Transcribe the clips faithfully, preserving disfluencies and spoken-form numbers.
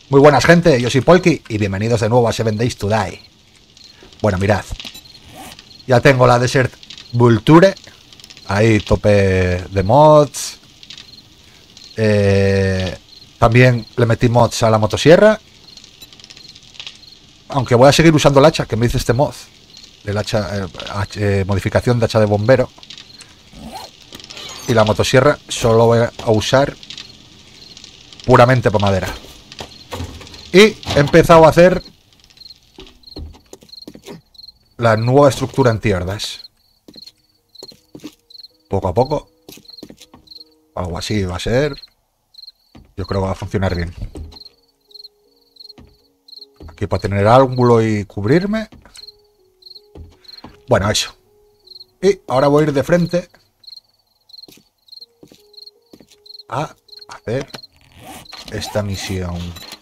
Muy buenas, gente, yo soy Polki y bienvenidos de nuevo a Seven Days to Die. Bueno, mirad, ya tengo la Desert Vulture, ahí tope de mods. eh, También le metí mods a la motosierra, aunque voy a seguir usando el hacha, que me dice este mod, el hacha, eh, hacha eh, modificación de hacha de bombero. Y la motosierra solo voy a usar puramente por madera. Y he empezado a hacer la nueva estructura en tierras. Poco a poco. Algo así va a ser. Yo creo que va a funcionar bien. Aquí para tener ángulo y cubrirme. Bueno, eso. Y ahora voy a ir de frente a hacer esta misión.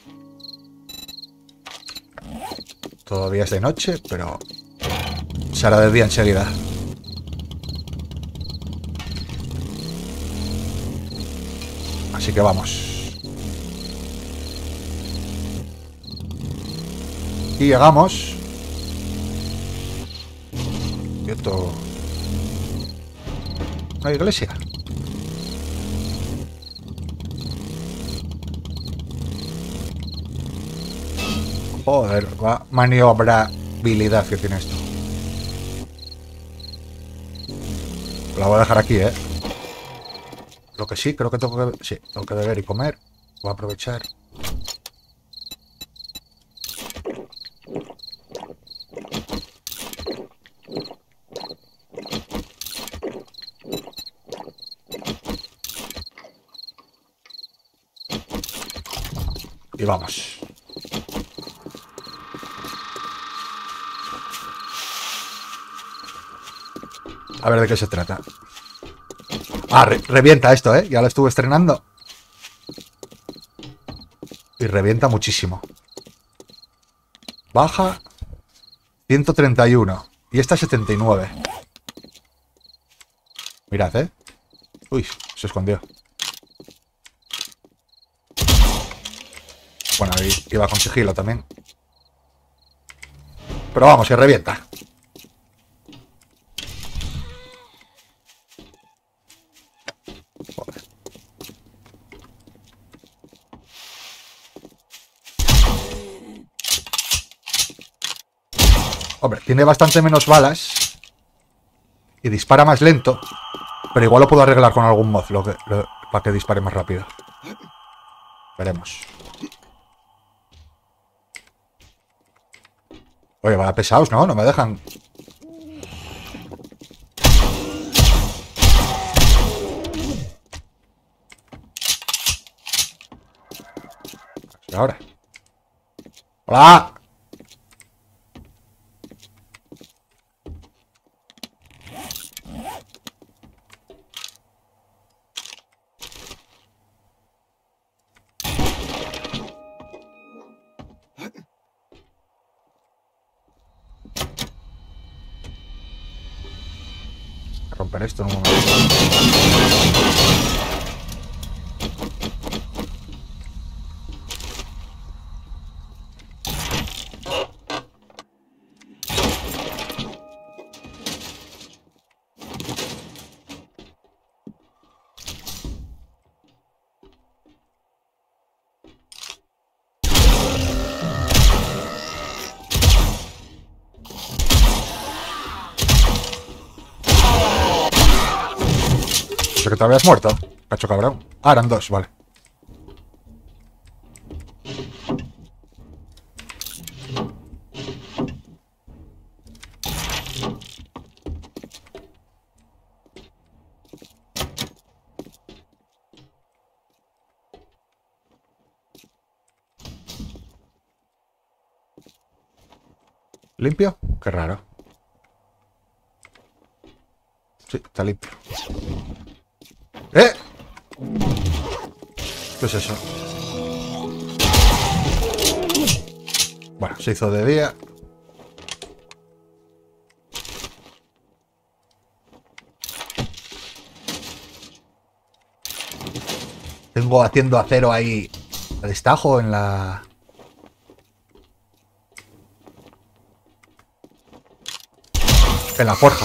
Todavía es de noche, pero se hará de día enseguida. Así que vamos. Y llegamos. Quieto. Una iglesia. Joder, va maniobrabilidad que tiene esto. La voy a dejar aquí, ¿eh? Lo que sí, creo que tengo que... Sí, tengo que beber y comer. Voy a aprovechar. Y vamos. A ver de qué se trata. Ah, re revienta esto, ¿eh? Ya lo estuve estrenando. Y revienta muchísimo. Baja ciento treinta y uno. Y esta setenta y nueve. Mirad, ¿eh? Uy, se escondió. Bueno, ahí iba con sigilo también. Pero vamos, que revienta. Hombre, tiene bastante menos balas y dispara más lento, pero igual lo puedo arreglar con algún mod lo que, lo, para que dispare más rápido. Veremos. Oye, vaya pesados, ¿no? No me dejan. ¿Y ahora? ¡Hola! Romper esto en un momento. Que te habías muerto, cacho cabrón. Ah, eran dos, vale. ¿Limpio? Qué raro. Sí, está limpio. ¡Eh! ¿Qué es eso? Bueno, se hizo de día. Tengo haciendo acero ahí a destajo en la en la forja.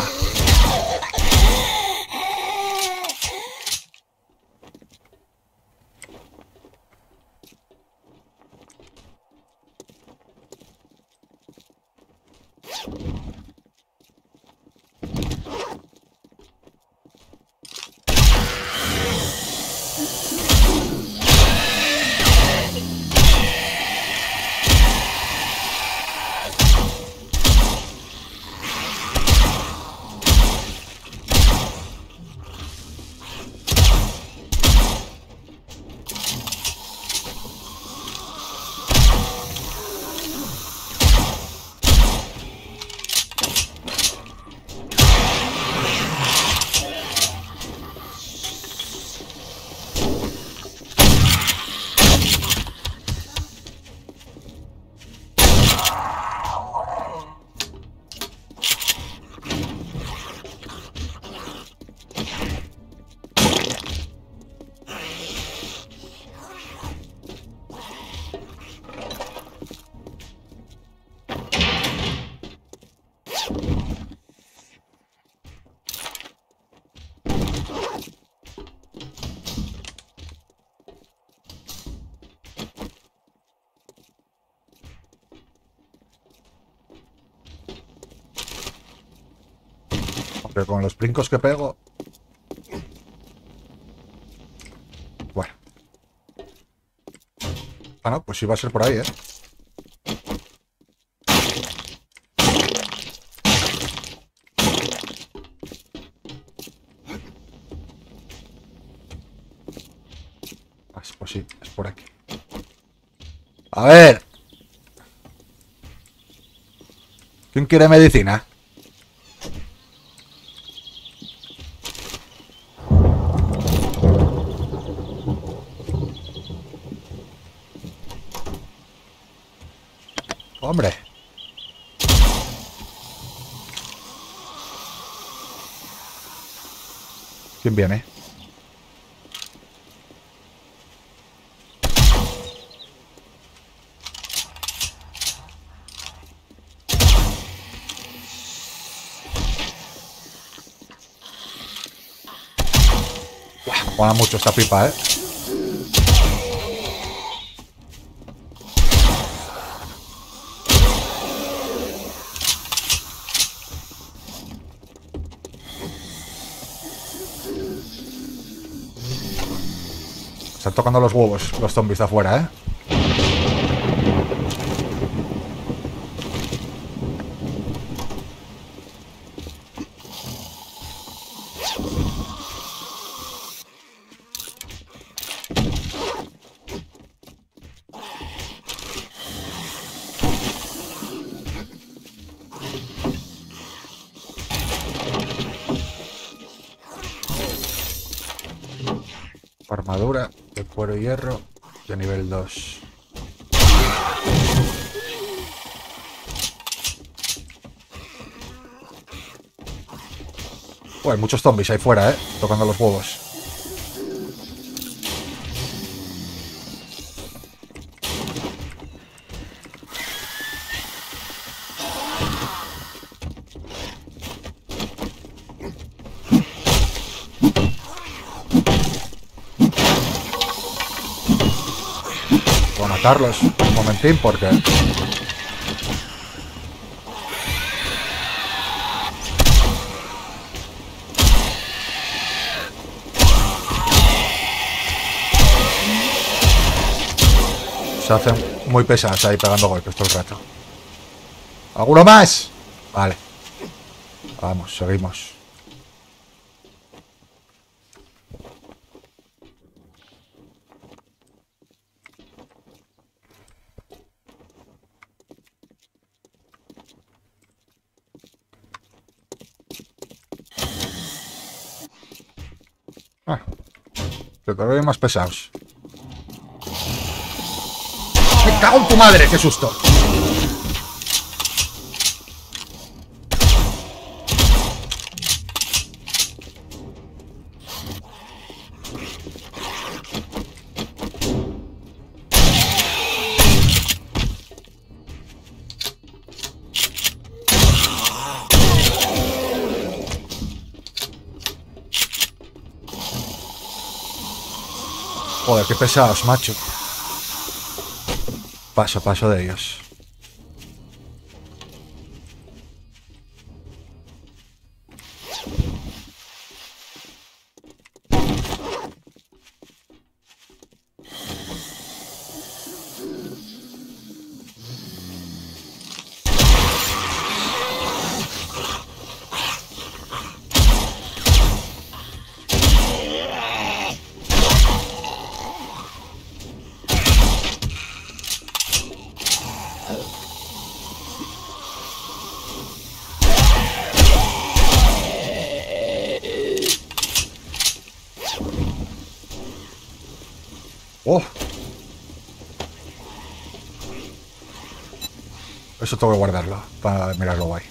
Aunque con los brincos que pego... Bueno. Ah, no, pues sí va a ser por ahí, ¿eh? Pues sí, es por aquí. A ver. ¿Quién quiere medicina? Hombre. ¿Quién viene? Buah, mola mucho esta pipa, ¿eh? Están tocando los huevos los zombies de afuera, ¿eh? Armadura de cuero y hierro de nivel dos. Oh, hay muchos zombies ahí fuera, eh, tocando los huevos. Voy a matarlos un momentín porque... se hacen muy pesadas ahí pegando golpes todo el rato. ¿Alguno más? Vale. Vamos, seguimos. Ah, que todavía hay más pesados. ¡Me cago en tu madre! ¡Qué susto! Joder, qué pesados, macho. Paso, paso de ellos. Oh. Eso tengo que guardarlo para mirarlo guay.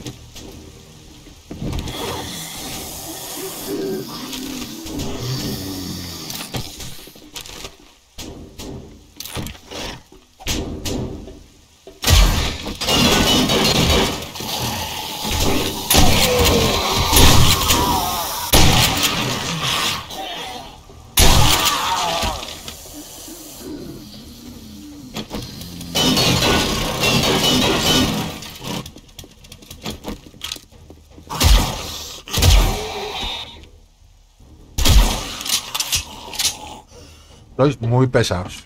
Sois muy pesados.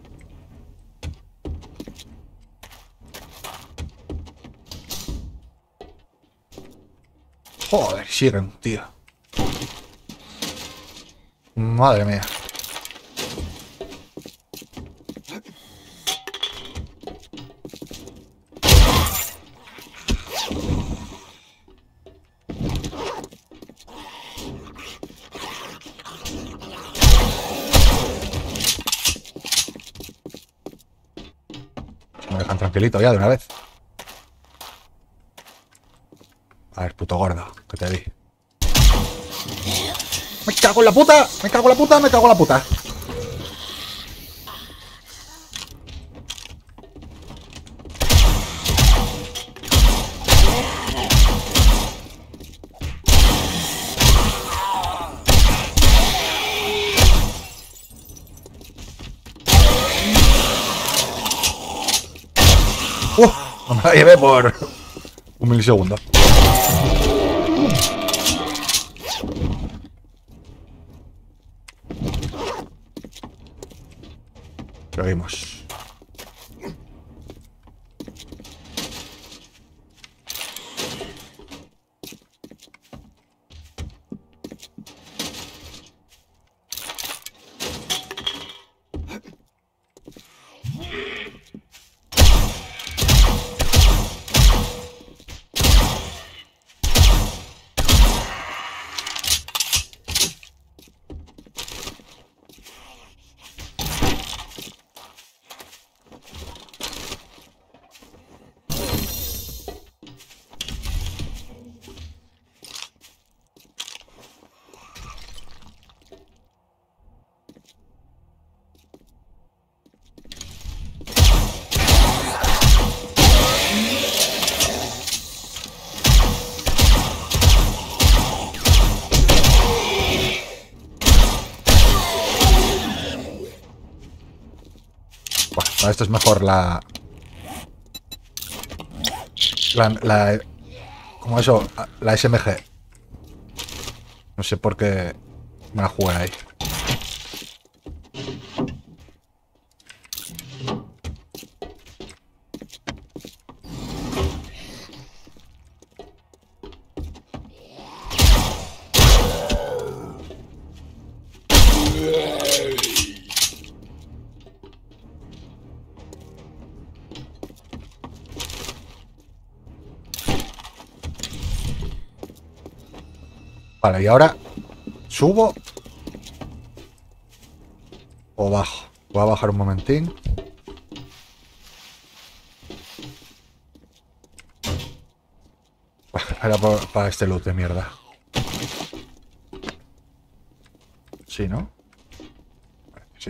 Joder, siguen, tío. Madre mía. Me dejan tranquilito ya de una vez. A ver, puto gordo, que te di. ¡Me cago en la puta! ¡Me cago en la puta! ¡Me cago en la puta! ¡Uh! No me la llevé por un milisegundo. Seguimos. Bueno, esto es mejor la... La... la como eso, la S M G. No sé por qué me la jugué ahí. Vale, y ahora subo o bajo. Voy a bajar un momentín. Era por, para este loot de mierda. Sí, ¿no? Sí.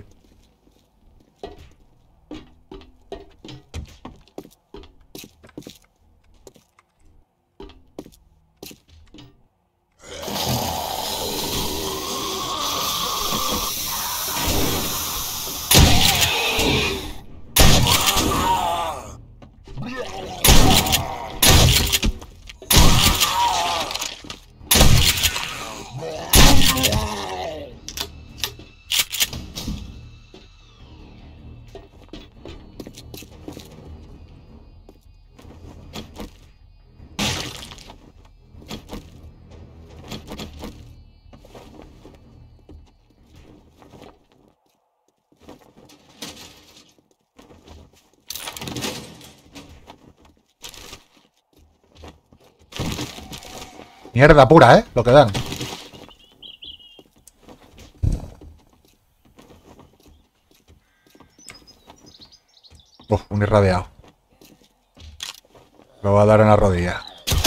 Mierda pura, ¿eh? Lo que dan. Uf, un irradiado. Lo voy a dar en la rodilla.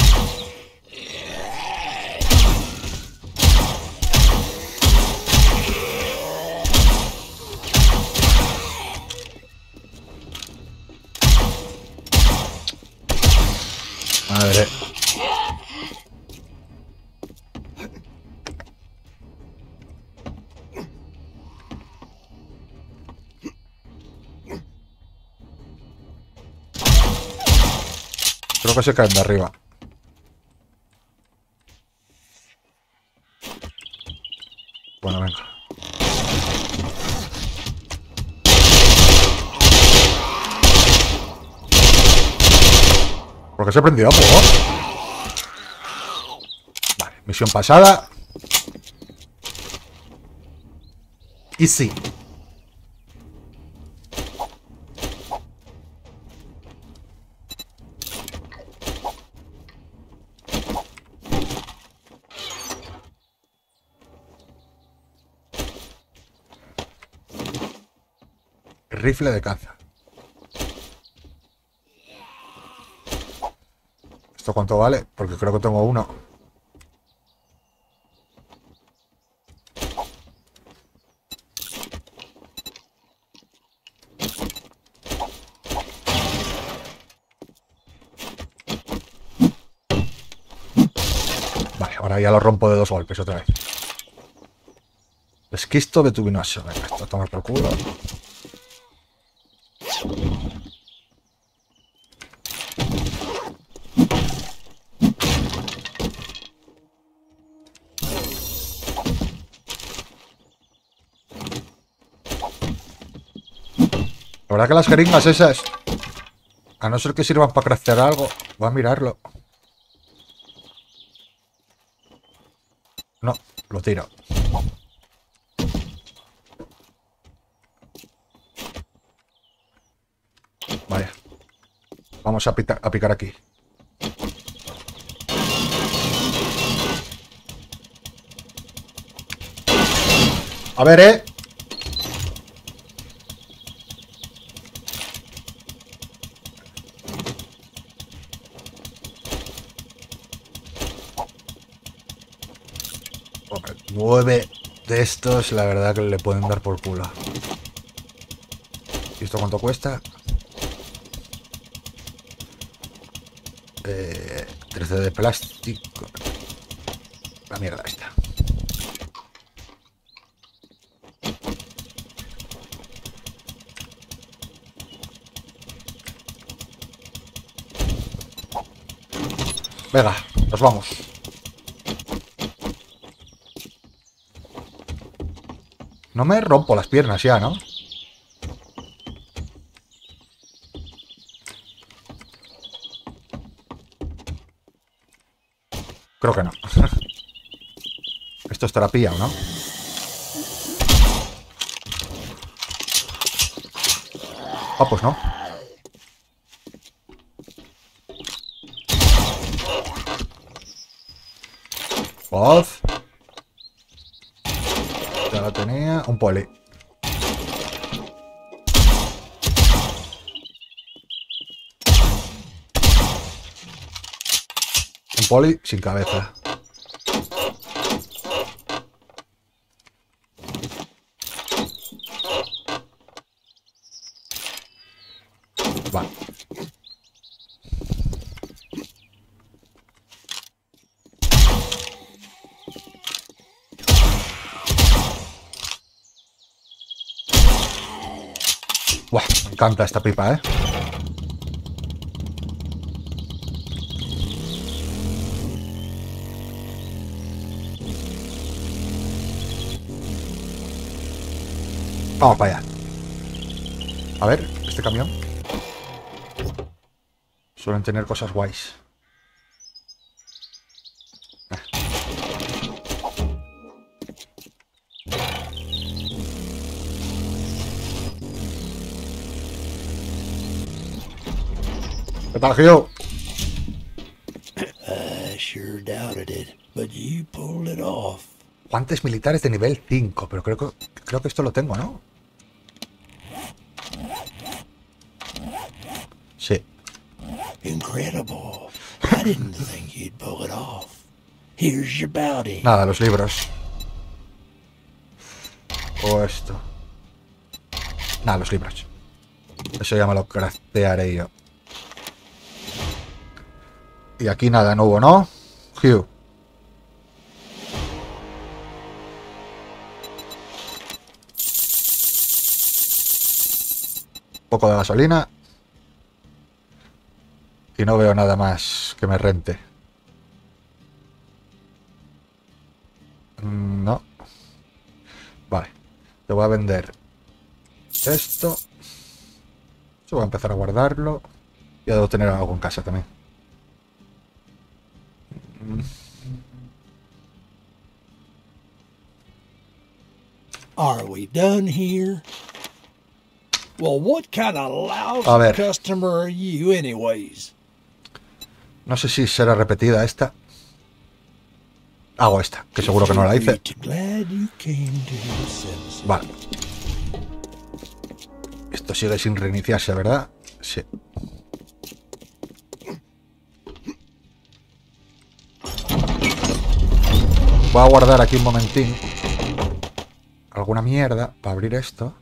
Madre. Creo que se caen de arriba. Bueno, venga. ¿Por qué se prendió a fuego? Vale, misión pasada. Y sí. Rifle de caza. ¿Esto cuánto vale? Porque creo que tengo uno. Vale, ahora ya lo rompo de dos golpes otra vez. Esquisto betubinoso. Venga, esto toma por culo. La verdad que las jeringas esas, a no ser que sirvan para craftear algo, voy a mirarlo. No, lo tiro. Vaya. Vamos a, picar, a picar aquí. A ver, eh. Hombre, nueve de estos, la verdad que le pueden dar por culo. ¿Y esto cuánto cuesta? Eh, trece de plástico. La mierda esta. Venga, nos vamos. No me rompo las piernas ya, ¿no? Creo que no. Esto estará pillado, ¿no? Ah, pues no. Voz. Ya la tenía. Un poli. Un poli sin cabeza. Vale. Buah, me encanta esta pipa, ¿eh? Vamos para allá. A ver, este camión. Suelen tener cosas guays. ¿Qué tal, Gio? I sure doubted it. but you pulled it off. Guantes militares de nivel cinco, pero creo que, creo que esto lo tengo, ¿no? Sí. Incredible. I didn't think you'd pull it off. Here's your bounty. Nada, los libros. O esto. Nada, los libros. Eso ya me lo craftearé yo. Y aquí nada, no hubo, ¿no? Hugh. Un poco de gasolina. Y no veo nada más que me rente. No. Vale. Te voy a vender esto. Yo voy a empezar a guardarlo. Ya debo tener algo en casa también. Are we done here? Well, what kind of A lousy ver. customer are you anyways? No sé si será repetida esta. Hago esta, que seguro que no la hice. Glad you came to your senses. Vale. Esto sigue sin reiniciarse, ¿verdad? Sí. Voy a guardar aquí un momentín alguna mierda para abrir esto.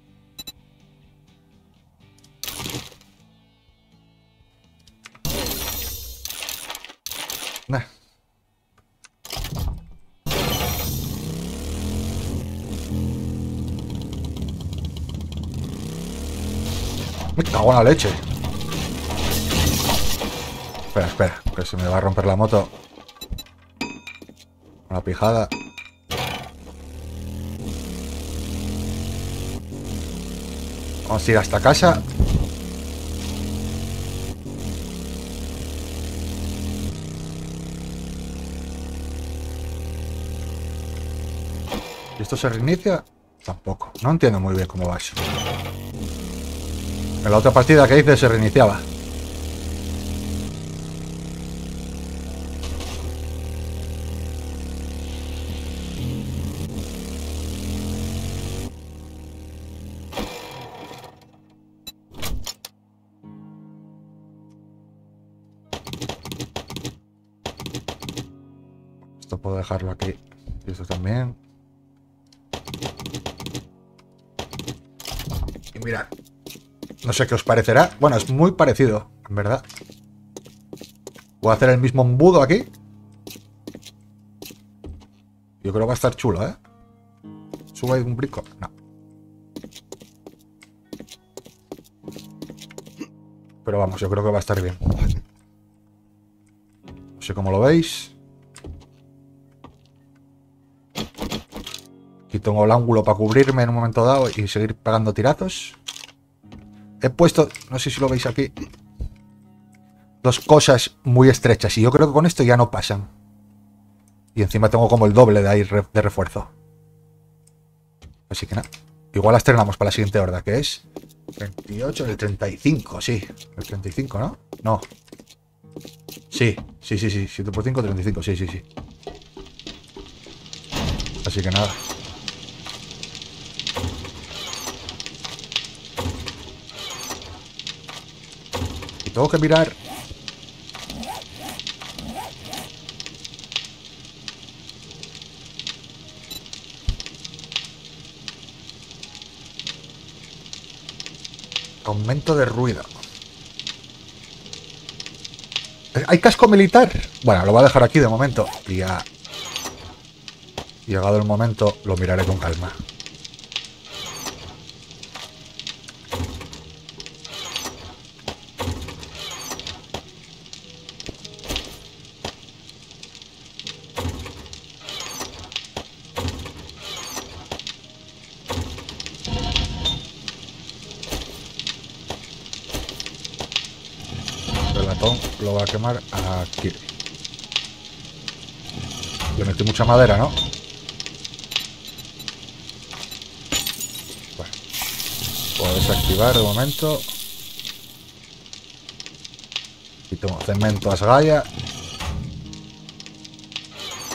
Nah. Me cago en la leche. Espera, espera, que se me va a romper la moto. Una pijada. Vamos a ir hasta casa. ¿Y esto se reinicia? Tampoco. No entiendo muy bien cómo va eso. En la otra partida que hice se reiniciaba. Esto puedo dejarlo aquí. Y esto también. Y mirad. No sé qué os parecerá. Bueno, es muy parecido, en verdad. Voy a hacer el mismo embudo aquí. Yo creo que va a estar chulo, ¿eh? ¿Subo ahí un brico? No. Pero vamos, yo creo que va a estar bien. No sé cómo lo veis. Aquí tengo el ángulo para cubrirme en un momento dado y seguir pegando tirazos. He puesto, no sé si lo veis aquí, dos cosas muy estrechas y yo creo que con esto ya no pasan. Y encima tengo como el doble de ahí de refuerzo. Así que nada. Igual la estrenamos para la siguiente horda, que es veintiocho del treinta y cinco, sí. El treinta y cinco, ¿no? No. Sí, sí, sí, sí. siete por cinco, treinta y cinco, sí, sí, sí. Así que nada. Tengo que mirar. Aumento de ruido. ¿Hay casco militar? Bueno, lo voy a dejar aquí de momento. Y ya... Llegado el momento, lo miraré con calma. Lo va a quemar aquí. Le metí mucha madera, ¿no? Bueno, puedo desactivar de momento. Y tomo cemento a Asgaya.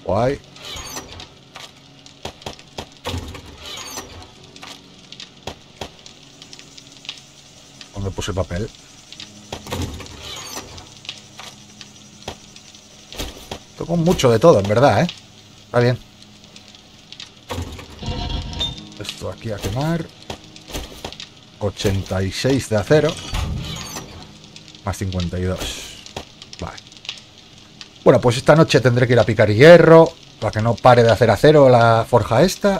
Guay. ¿Dónde puse el papel? Tengo mucho de todo, en verdad, ¿eh? Está bien. Esto aquí a quemar. ochenta y seis de acero. Más cincuenta y dos. Vale. Bueno, pues esta noche tendré que ir a picar hierro para que no pare de hacer acero la forja esta.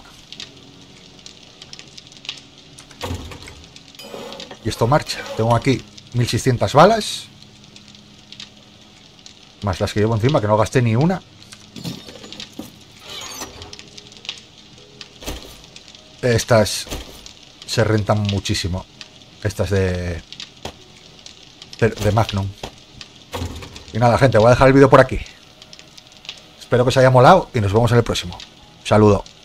Y esto marcha. Tengo aquí mil seiscientas balas. Más las que llevo encima, que no gasté ni una. Estas se rentan muchísimo. Estas de... De, de Magnum. Y nada, gente, voy a dejar el vídeo por aquí. Espero que os haya molado y nos vemos en el próximo. Saludo.